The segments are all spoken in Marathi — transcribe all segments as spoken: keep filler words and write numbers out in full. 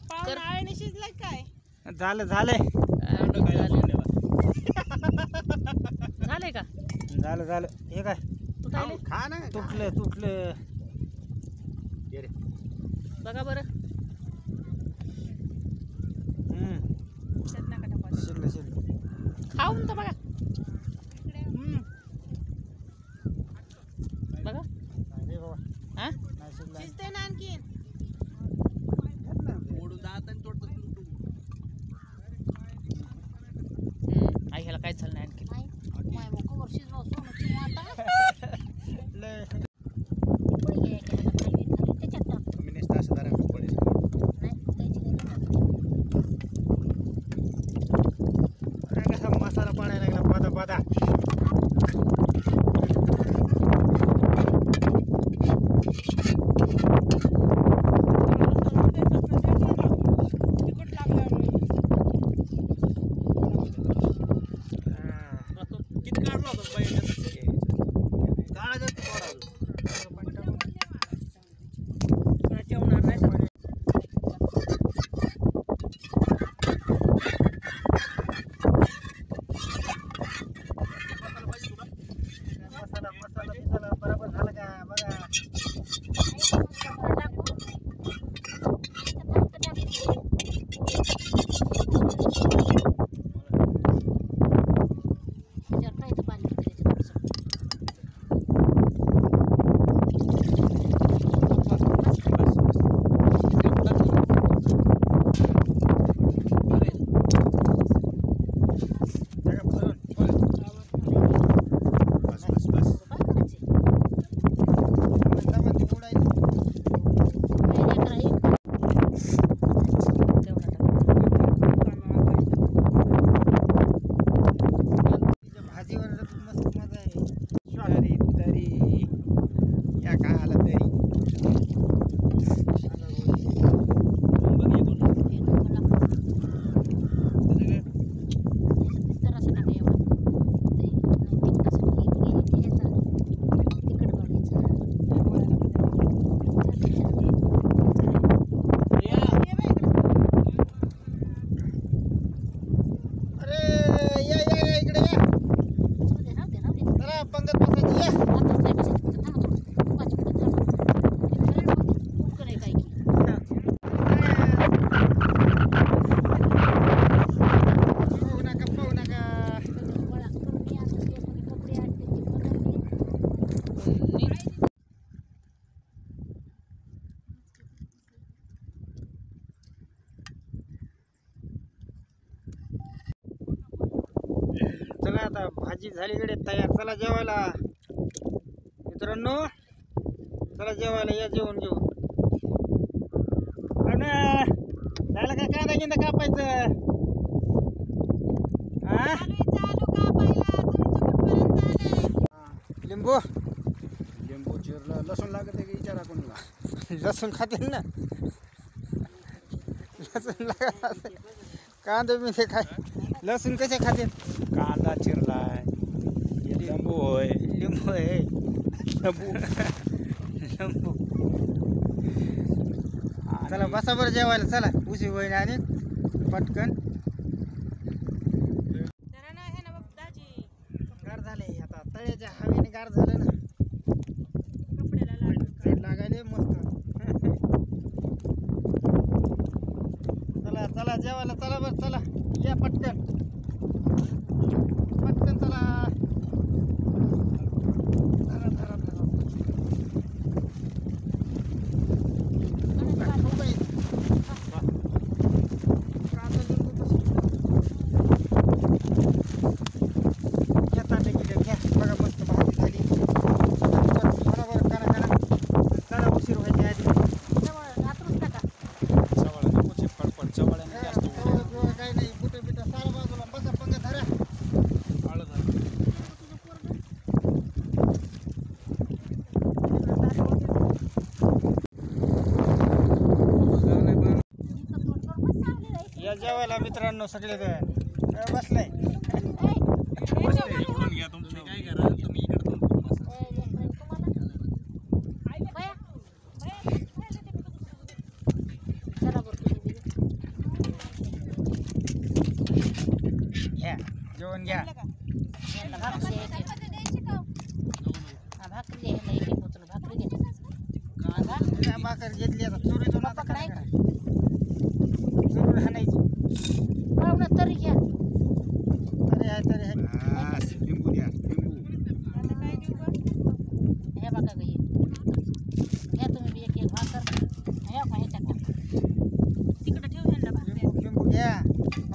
पाहुणे शिजलाय काय झालं झालंय झालंय का झालं झालं हे काय तुटायले खा ना तुटलं तुटलं बघा बरं हम्म शिरलं शिरलं खाऊन तर बघा बघा अरे बाबा हा नाही शिरलं शिजते ना आणखीन आई ह्याला काय चाललं आणखी मसाला पाडायला लागला पादा पादा चला आता भाजी झाली कडे तयार चला जेवायला मित्रांनो चला जेवायला या जेवण घेऊन आणि झालं काय कांदा गिंदा कापायचं हा लिंबू लिंबू चिरलं लसूण लागत आहे की विचारा कोणाला लसूण खाते ना लसूण लागत असेल कांदे मी ते काय लसूण कसे खाते कांदा चिरलाय लिंबू होय लिंबू आहे लिंबू लिंबू चला बसा बरं जेवायला चला उशी होईन आणि पटकन गार झाले आता तळ्याच्या हवेने गार झालं ना कपड्याला लागायले मस्त चला चला जेवायला चला बरं चला या पटकन पटकन चला धरा धरा धरा कांदा लिंबू घ्या ताटे किलो घ्या बघा मस्त भाजी झाली बरोबर करा करा चला उशीर व्हायची आधी काही नाही बुटं बिटं सारा बाजूला बसा पंग धरा या जेवायला मित्रांनो सगळे बसलाय घ्या तुमचं काय करा तुम्ही इकडे चला बरं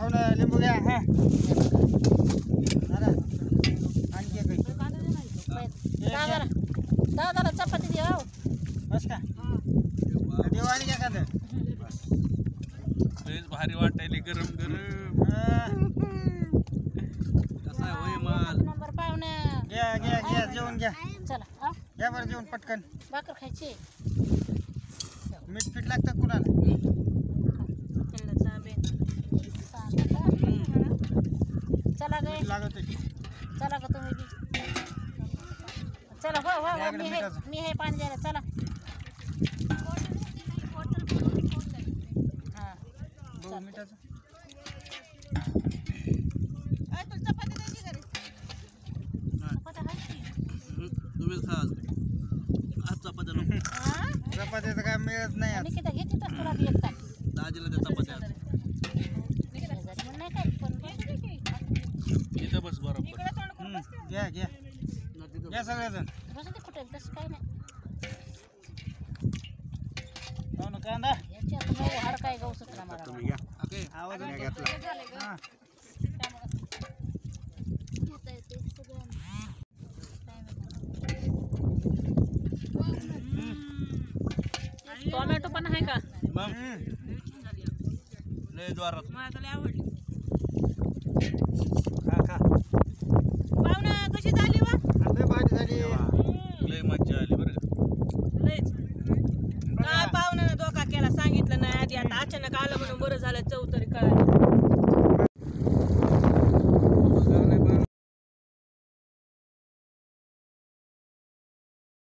पाहुणं लिंबू घ्या हा दादा आणखी काही दादाला दादाला चपाती द्या हो. बस का देऊ आणि घ्या का लयच भारी वाटायली गरम गरम कसा आहे होय माल नंबर पाहुण्या घ्या घ्या घ्या जेवण घ्या चला हा घ्या बरं जेवण पटकन भाकर खायची मीठ पीठ लागतं कुणाला चला गे मीठ लागत चला का तुम्ही बी चला हो हो हो, मी हे मी हे पाणी द्यायला चला हा दोन मिनिटाचं तुम्हीच खा आज चपात्या नको चपात्याचं काय मिळत नाही आज निकिता घे तिथं तुला बी एक ताट दाजीला त्या चपात्या शेजारी म्हणून नाही काय पण इथं बस बरोबर हम्म, घ्या घ्या घ्या सगळेजण बसू दे कुठे तसं काही नाही पाहुणं कांदा याच्यात नऊ हाड काय गाऊ सुटला मला तुम्ही घ्या ओके आवाज नाही घेतला हा टोमॅटो पण आहे का मग हम्म. लय द्वारात मला आवडली